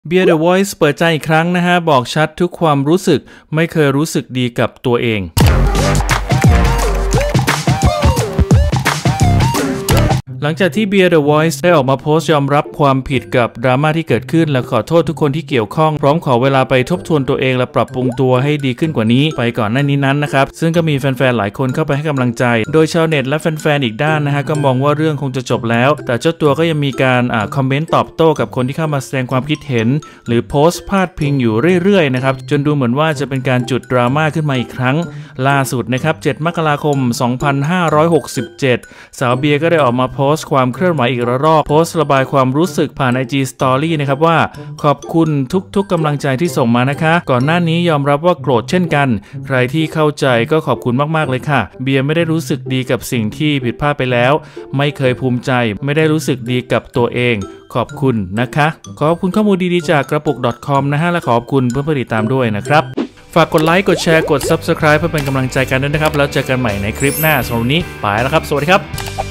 Beer The Voice เปิดใจอีกครั้งนะฮะบอกชัดทุกความรู้สึกไม่เคยรู้สึกดีกับตัวเองหลังจากที่ Beer The Voice ได้ออกมาโพสต์ยอมรับความผิดกับดราม่าที่เกิดขึ้นและขอโทษทุกคนที่เกี่ยวข้องพร้อมขอเวลาไปทบทวนตัวเองและปรับปรุงตัวให้ดีขึ้นกว่านี้ไปก่อนหน้านี้นั้นนะครับซึ่งก็มีแฟนๆหลายคนเข้าไปให้กำลังใจโดยชาวเน็ตและแฟนๆอีกด้านนะฮะก็มองว่าเรื่องคงจะจบแล้วแต่เจ้าตัวก็ยังมีการคอมเมนต์ตอบโต้กับคนที่เข้ามาแสดงความคิดเห็นหรือโพสต์พาดพิงอยู่เรื่อยๆนะครับจนดูเหมือนว่าจะเป็นการจุดดราม่าขึ้นมาอีกครั้งล่าสุดนะครับ7 มกราคม 2567 สาวเบียร์ก็ได้ออกมาโพสต์ความเคลื่อนไหวอีกระลอกโพสต์ระบายความรู้สึกผ่าน IG Story นะครับว่าขอบคุณทุกกำลังใจที่ส่งมานะคะก่อนหน้านี้ยอมรับว่าโกรธเช่นกันใครที่เข้าใจก็ขอบคุณมากๆเลยค่ะเบียร์ไม่ได้รู้สึกดีกับสิ่งที่ผิดพลาดไปแล้วไม่เคยภูมิใจไม่ได้รู้สึกดีกับตัวเองขอบคุณนะคะขอบคุณข้อมูลดีๆจากกระปุก .com นะฮะและขอบคุณเพื่อนๆติดตามด้วยนะครับฝากกดไลค์กดแชร์กด Subscribe เพื่อเป็นกำลังใจกันด้วยนะครับแล้วเจอกันใหม่ในคลิปหน้าสำหรับวันนี้ไปแล้วครับสวัสดีครับ